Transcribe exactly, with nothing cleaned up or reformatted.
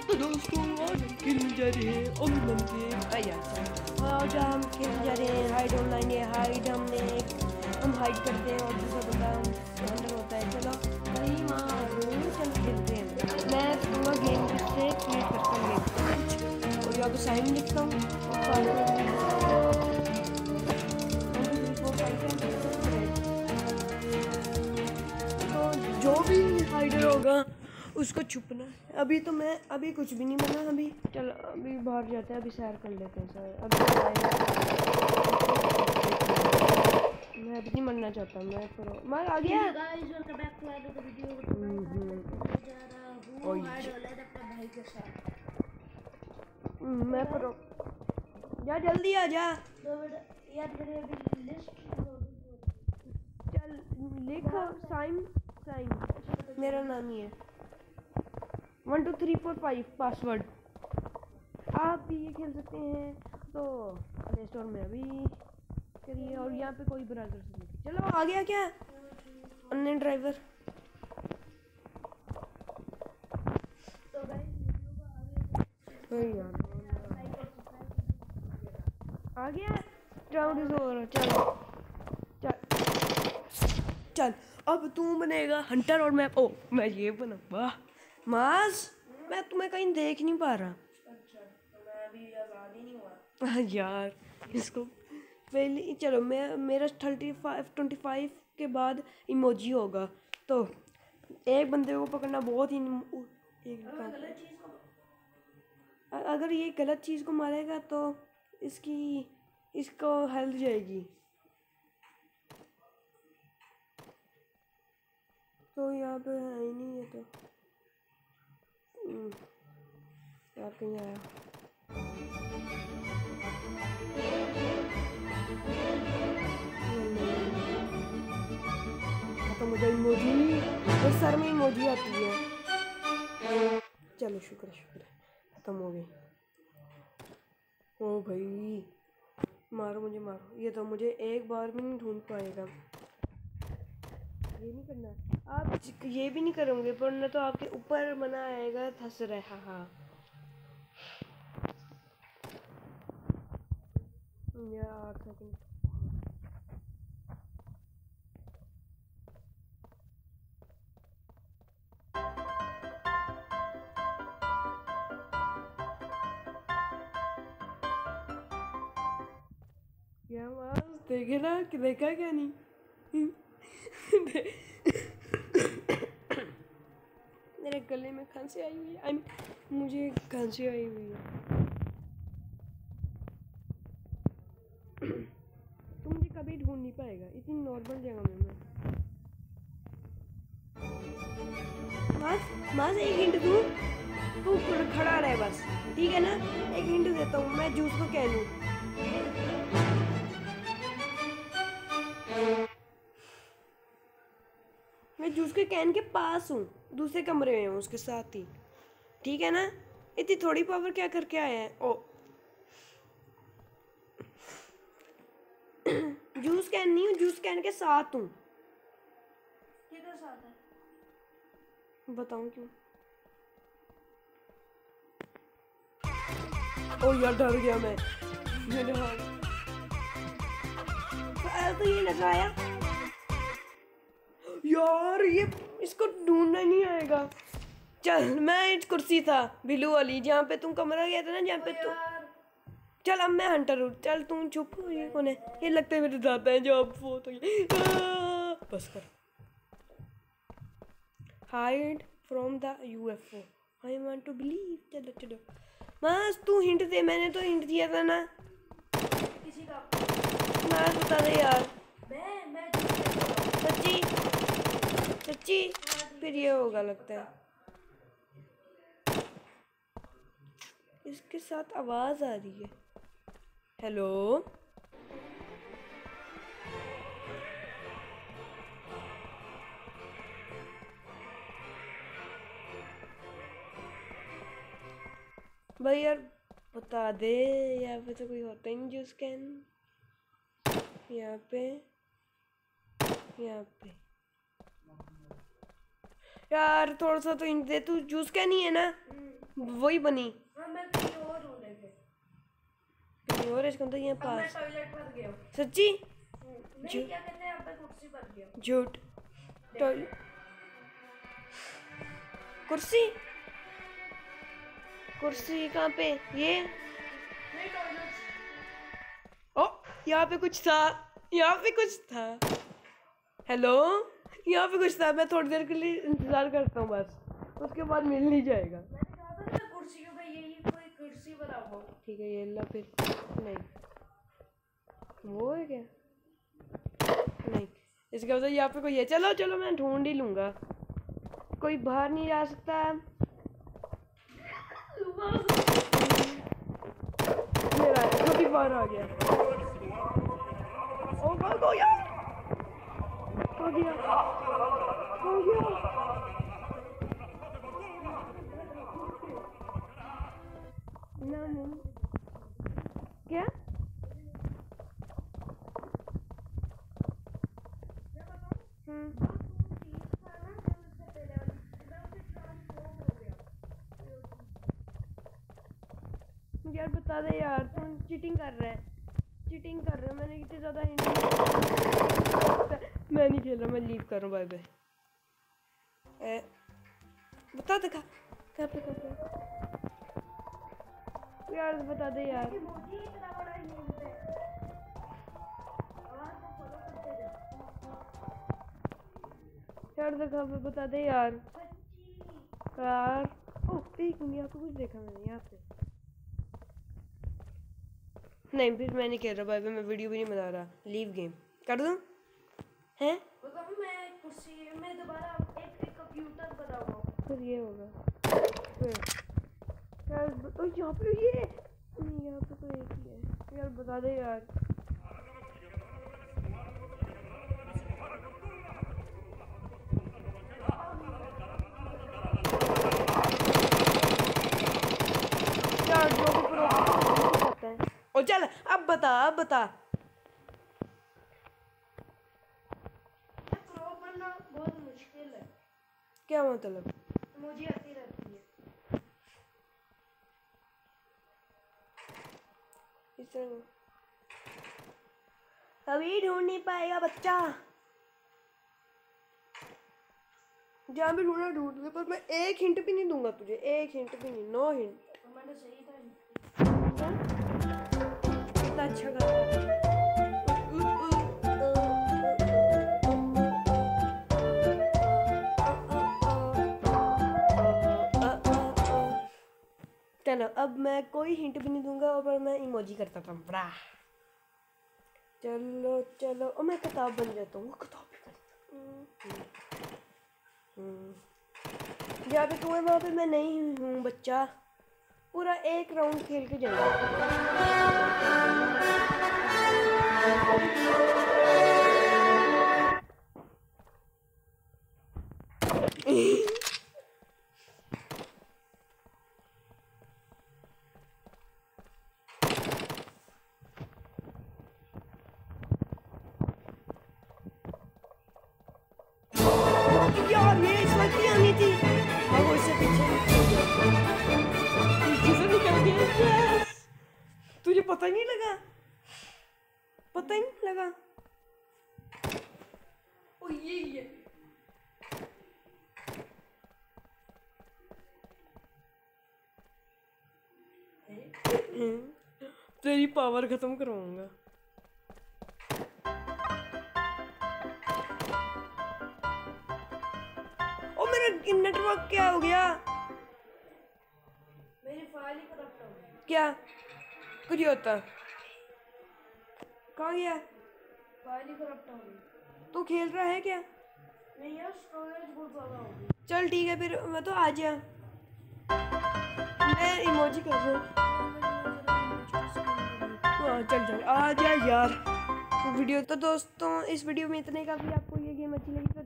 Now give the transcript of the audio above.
तो दोस्तों आज हम खेलने जा रहे हैं अभी बनते आया आज हम खेलने जा रहे हैं हाइड ऑनलाइन। ये हाइड हमने हम हाइड करते हैं और दूसरा बंदा अंदर होता है। चलो भाई मारो, चलो खेलते हैं। मैं पूरा गेम से क्रिएट करता हूँ और यहाँ पे साइन लिखता हूँ। तो जो भी हाइडर होगा उसको छुपना है। अभी तो मैं अभी कुछ भी नहीं बना। अभी चलो अभी बाहर जाते हैं, अभी सैर कर लेते हैं सर। अभी मैं अभी नहीं मरना चाहता। मैं फिर मैं आ गया। मैं पर जा जल्दी आ जा। चल लिख साइन साइन मेरा नाम ही है। One two three four five password. आप भी ये खेल सकते हैं तो प्ले स्टोर में अभी करिए और यहाँ पे कोई ब्राउज़र से नहीं। चलो आ गया क्या ऑनलाइन ड्राइवर? आ गया राउंड इज ओवर। चल चल चल अब तू बनेगा हंटर और मैं ओ मैं ये बनूंगा मास। मैं तुम्हें कहीं देख नहीं पा रहा। अच्छा तो मैं अभी आज़ाद ही नहीं हुआ यार इसको पहले। चलो मैं मेरा थर्टी फाइव ट्वेंटी फाइव के बाद इमोजी होगा तो एक बंदे को पकड़ना बहुत ही एक गलत चीज़ को अगर ये गलत चीज़ को मारेगा तो इसकी इसको हेल्थ जाएगी। तो यहाँ पे है ही नहीं है तो यार कहीं आया। तो मुझे इमोजी और सर में इमोजी आती है। चलो शुक्र शुक्र खत्म हो गई। ओ भाई मारो मुझे मारो। ये तो मुझे एक बार भी नहीं ढूंढ पाएगा। ये नहीं करना आप ये भी नहीं करोगे वरना तो आपके ऊपर मना आएगा धस रहा। हाँ यार आठ सेकंड। क्या बात देखे ना कि देखा क्या नहीं? मेरे गले में खांसी आई हुई है। मुझे खांसी आई हुई है। तुम मुझे कभी ढूंढ नहीं पाएगा इतनी नॉर्मल जगह में। मैं मास मास एक हिंट दूँ? तू खड़ा रहे बस ठीक है ना। एक हिंट देता हूँ मैं जूस को कह लूँ। मैं जूस के कैन के पास हूँ, दूसरे कमरे में हूँ उसके साथ ही। ठीक है ना। इतनी थोड़ी पावर क्या करके आया है? ओ जूस कैन नहीं हूँ, जूस कैन के साथ हूँ। किधर साथ है बताऊँ क्यों? ओ यार डर गया मैं। मैंने तो ये लगाया यार ये इसको ढूंढना नहीं आएगा। चल मैं इस कुर्सी था बिलू वाली जहाँ पे तुम कमरा गया था ना जहाँ पे तू। चल अब मैं हंटर हूँ। चल तुम चुप। ये कौन है? ये लगता है मेरे दादा है जो अब वो तो बस कर। Hide from the UFO I want to believe. चलो चलो बस तू हिंट दे। मैंने तो हिंट दिया था ना किसी का। मैं बता दे यार। मैं मैं सच्ची सच्ची फिर ये होगा लगता है। इसके साथ आवाज आ रही है। हेलो भाई यार बता दे। यहाँ पे तो कोई होता ही नहीं जूस कैन। यहाँ पे यहाँ पे यार थोड़ा सा तो हिंट दे। तू जूस कैन ही है ना? वही बनी। हाँ मैं कहीं और हूँ लेके। कहीं और इसका तो ये अब मैं पास। टॉयलेट पर गया हूँ। सच्ची? नहीं क्या कहते हैं, अब मैं कुर्सी पर गया हूँ। झूठ। टॉयलेट कुर्सी कुर्सी कहाँ पे? ये नहीं टॉयलेट। ओ यहाँ पे कुछ था, यहाँ पे कुछ था। हेलो, यहाँ पे कुछ था। मैं थोड़ी देर के लिए इंतजार करता हूँ बस, उसके बाद मिल नहीं जाएगा। मैंने कहा था ना कुर्सी के भाई, यही कोई कुर्सी बनाओ। ठीक है ये ला फिर। नहीं वो है क्या? नहीं इसका मतलब यहाँ पे कोई है। चलो चलो मैं ढूंढ ही लूंगा, कोई बाहर नहीं जा सकता। मेरा खुद ही बाहर आ गया। ओ भाग हो गया, हो गया, हो गया। ना नहीं क्या? हम्म यार बता दे यार, तुम चीटिंग कर रहे हैं, चीटिंग कर रहे हो। मैंने कितने ज़्यादा हिंट। मैं नहीं खेल रहा, मैं लीव कर रहा हूँ। Bye bye. बता दे कहाँ कहाँ पे, कहाँ पे यार बता दे यार। यार कहाँ पे बता दे यार। यार ओ एक मिनट, यहाँ पे कुछ देखा मैंने, यहाँ पे। नहीं फिर मैं नहीं खेल रहा भाई, मैं वीडियो भी नहीं बना रहा। लीव गेम कर दूँ हैं? मैं कुर्सी में दोबारा एक एक कंप्यूटर बनाऊंगा। फिर ये होगा यार। यहाँ पे ये नहीं, यहाँ पे तो एक ही है यार। बता दे यार। यार जो भी करता है। ओ चल अब बता, अब बता। प्रो बनना बहुत मुश्किल है। क्या मतलब? मुझे आती रहती है इस तरह कभी ढूंढ नहीं पाएगा बच्चा। जहाँ भी ढूंढना ढूंढ ले, पर मैं एक हिंट भी नहीं दूंगा तुझे, एक हिंट भी नहीं। No hint. तो मैंने सही था। कितना अच्छा गाना। चलो अब मैं कोई हिंट भी नहीं दूंगा, और मैं इमोजी करता था बड़ा। चलो चलो, और मैं किताब बन जाता हूँ, किताब भी कर। जहाँ पे तू है वहाँ पे मैं नहीं हूँ बच्चा। पूरा एक राउंड खेल के जाएगा। यार ये स्लाइड नहीं आनी थी। अब उससे पीछे पीछे से निकल गया। यस, तुझे पता ही नहीं लगा, पता ही नहीं लगा। ओ ये ये तेरी पावर खत्म करवाऊंगा। ओ मेरा नेटवर्क क्या हो गया? मेरी फाइल ही करप्ट हो गई। क्या कुछ होता? कहाँ गया? फाइल ही करप्ट हो गई। तू खेल रहा है क्या? नहीं यार, स्टोरेज बहुत ज़्यादा हो गई। चल ठीक है फिर, मैं तो आ जा। मैं इमोजी कर रहा हूँ। चल चल आ जा यार। वीडियो तो दोस्तों इस वीडियो में इतने का भी। आपको ये गेम अच्छी लगी